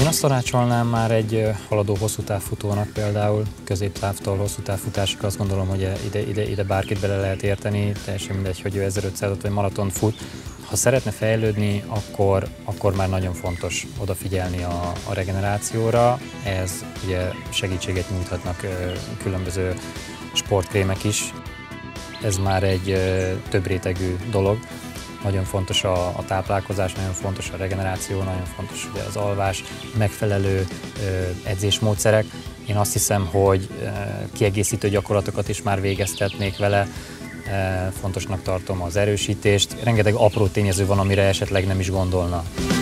azt tanácsolnám már egy haladó hosszú távfutónak például, középtávtól hosszú távfutásig azt gondolom, hogy ide bárkit bele lehet érteni, teljesen mindegy, hogy ő 1500-at vagy maratont fut. Ha szeretne fejlődni, akkor már nagyon fontos odafigyelni a regenerációra. Ez ugye segítséget nyújthatnak különböző sportkrémek is. Ez már egy több rétegű dolog. Nagyon fontos a táplálkozás, nagyon fontos a regeneráció, nagyon fontos ugye az alvás, megfelelő edzésmódszerek. Én azt hiszem, hogy kiegészítő gyakorlatokat is már végeztetnék vele. Fontosnak tartom az erősítést. Rengeteg apró tényező van, amire esetleg nem is gondolna.